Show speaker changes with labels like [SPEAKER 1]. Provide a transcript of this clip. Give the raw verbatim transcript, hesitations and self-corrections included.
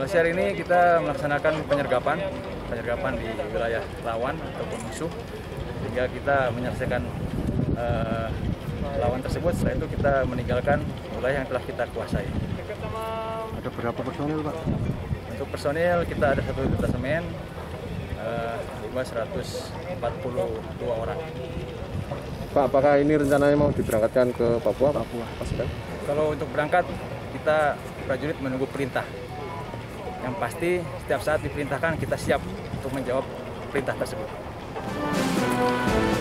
[SPEAKER 1] Operasi hari ini kita melaksanakan penyergapan, penyergapan di wilayah lawan ataupun musuh, sehingga kita menyelesaikan uh, lawan tersebut. Setelah itu kita meninggalkan wilayah yang telah kita kuasai.
[SPEAKER 2] Ada berapa personil, Pak?
[SPEAKER 1] Untuk personil kita ada satu detasemen, uh, seratus empat puluh dua orang.
[SPEAKER 2] Pak, apakah ini rencananya mau diberangkatkan ke Papua? Papua, pasukan?
[SPEAKER 1] Kalau untuk berangkat, kita prajurit menunggu perintah. Yang pasti setiap saat diperintahkan kita siap untuk menjawab perintah tersebut.